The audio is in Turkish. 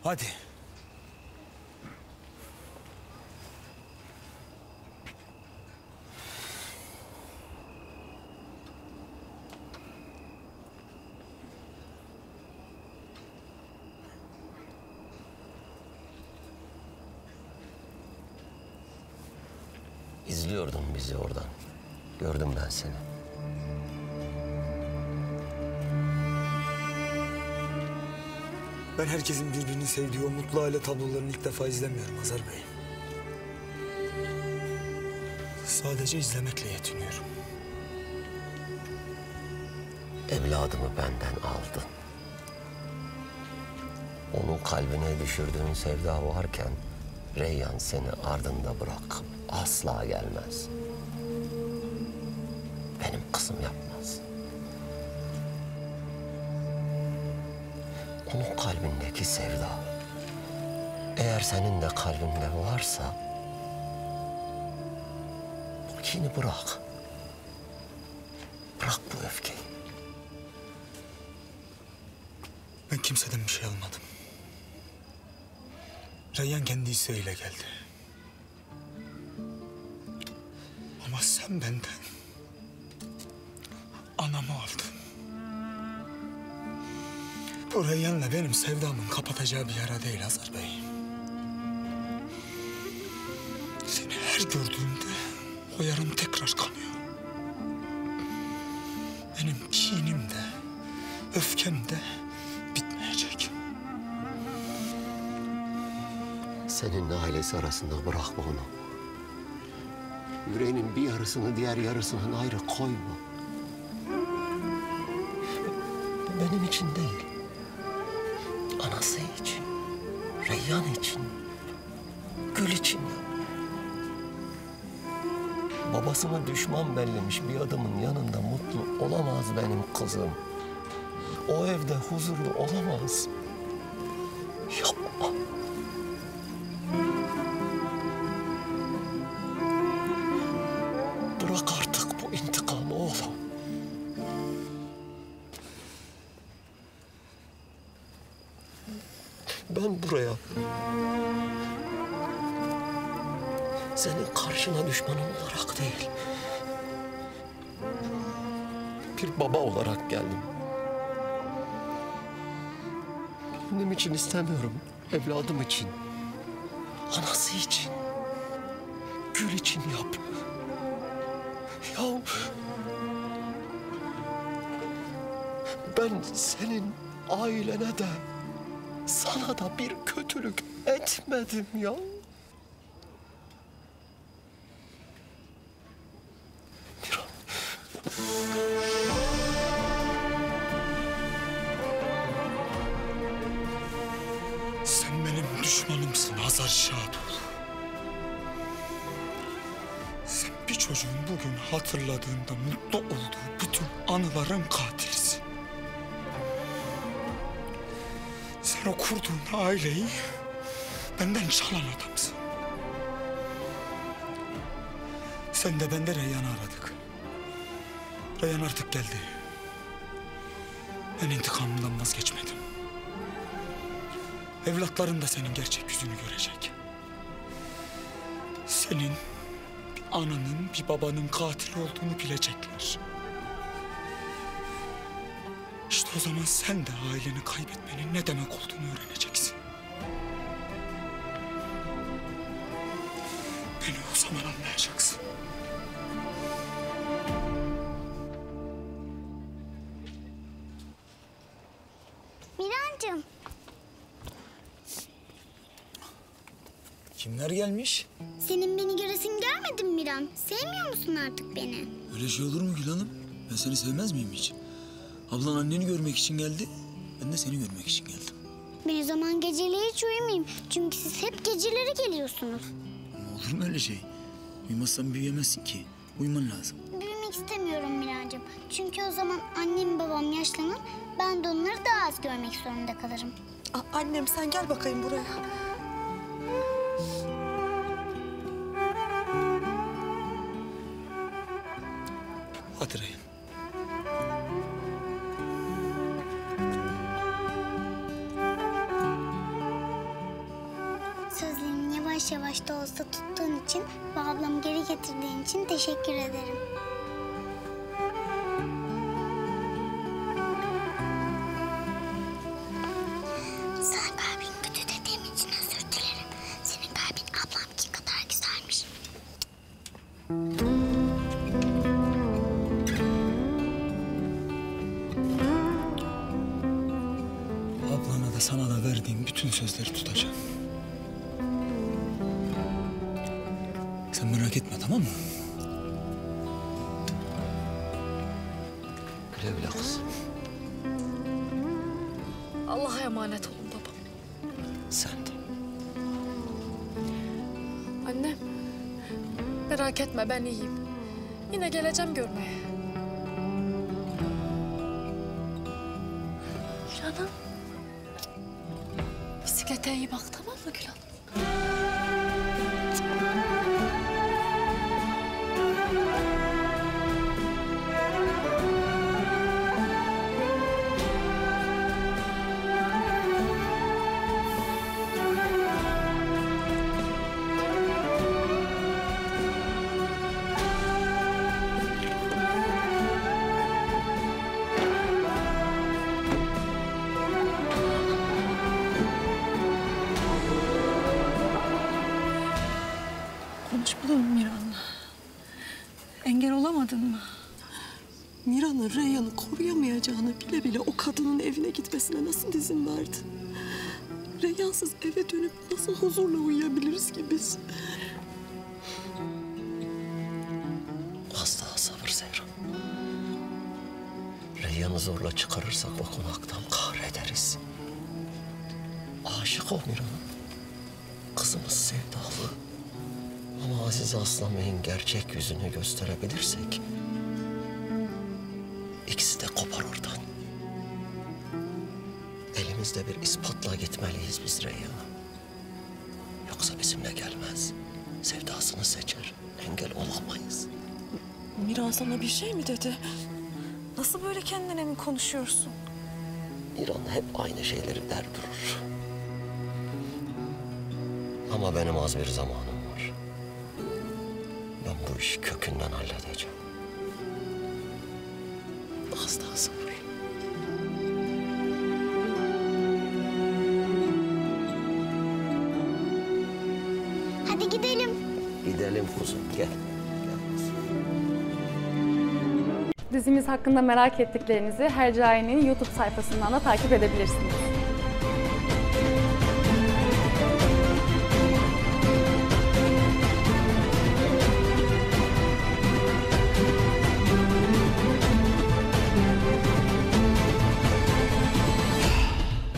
Hadi. İzliyordun bizi oradan. Gördüm ben seni. Ben herkesin birbirini sevdiği o mutlu aile tablolarını ilk defa izlemiyorum Hazar Bey. Sadece izlemekle yetiniyorum. Evladımı benden aldın. Onun kalbine düşürdüğün sevda varken Reyyan seni ardında bırakıp asla gelmez. Benim kızım yapmaz. Onun kalbindeki sevda, eğer senin de kalbinde varsa, bu kini bırak. Bırak bu öfkeyi. Ben kimseden bir şey almadım. Reyyan kendi isteğiyle geldi. Ama sen benden anamı aldın. Bu Reyyan'la benim sevdamın kapatacağı bir yara değil Hazar Bey. Seni her gördüğümde o yaram tekrar kanıyor. Benim kinim de, öfkem de bitmeyecek. Seninle ailesi arasında bırakma onu. Yüreğinin bir yarısını diğer yarısından ayrı koyma. Benim için değil. Anası için, Reyyan için, Gül için. Babasına düşman bellemiş bir adamın yanında mutlu olamaz benim kızım. O evde huzurlu olamaz. Yapma. Bırak artık bu intikamı oğlum. Ben buraya senin karşına düşmanın olarak değil, bir baba olarak geldim. Kendim için istemiyorum, evladım için, anası için, Gül için yap. Ya ben senin ailene de sana da bir kötülük etmedim ya. Miran. Sen benim düşmanımsın Hazar Şadoğlu. Sen bir çocuğun bugün hatırladığında mutlu olduğu bütün anıların katilisin. Sen o kurduğun aileyi benden çalan adamsın. Sen de ben de Reyyan'ı aradık. Reyyan artık geldi. Ben intikamımdan vazgeçmedim. Evlatların da senin gerçek yüzünü görecek. Senin bir ananın, bir babanın katili olduğunu bilecekler. İşte o zaman sen de aileni kaybetmenin ne demek olduğunu öğreneceksin. Beni o zaman anlayacaksın. Mirancığım. Kimler gelmiş? Senin beni göresin görmedin mi Miran? Sevmiyor musun artık beni? Öyle şey olur mu Gül Hanım? Ben seni sevmez miyim hiç? Ablan anneni görmek için geldi, ben de seni görmek için geldim. Ben o zaman geceleri hiç uyumayayım. Çünkü siz hep geceleri geliyorsunuz. Ama olur mu öyle şey? Uyumazsan büyüyemezsin ki. Uyuman lazım. Büyümek istemiyorum Mirancığım. Çünkü o zaman annem babam yaşlanır. Ben de onları daha az görmek zorunda kalırım. Annem sen gel bakayım buraya. Hadi Reyhan. yavaş yavaş da olsa tuttuğun için ve ablamı geri getirdiğin için teşekkür ederim. Sana kalbin kötü dediğim için özür dilerim. Senin kalbin ablamki kadar güzelmiş. Ablana da sana da verdiğim bütün sözleri tutacağım. Sen merak etme, tamam mı? Güle güle kızım. Allah'a emanet olun babam. Sen de. Annem, merak etme ben iyiyim. Yine geleceğim görmeye. Gül Hanım. Bisiklete iyi bak, tamam mı Gül Hanım? Konuşmadın mı Miran'la? Engel olamadın mı? Miran'ın Reyhan'ı koruyamayacağını bile bile o kadının evine gitmesine nasıl izin verdin? Reyhansız eve dönüp nasıl huzurla uyuyabiliriz ki biz? Az daha sabır Zehra. Reyyan'ı zorla çıkarırsak o konaktan kahrederiz. Aşık o Miran'a. Kızımız sevdalı. Ama Azize Aslan Bey'in gerçek yüzünü gösterebilirsek... ikisi de kopar oradan. Elimizde bir ispatla gitmeliyiz biz Reyyan'a. Yoksa bizimle gelmez. Sevdasını seçer. Engel olamayız. Miran sana bir şey mi dedi? Nasıl böyle kendine mi konuşuyorsun? İran hep aynı şeyleri der durur. Ama benim az bir zamanım var. Ben bu işi kökünden halledeceğim. Az daha sabır. Hadi gidelim. Gidelim kuzum, gel. Dizimiz hakkında merak ettiklerinizi Hercai'nin YouTube sayfasından da takip edebilirsiniz.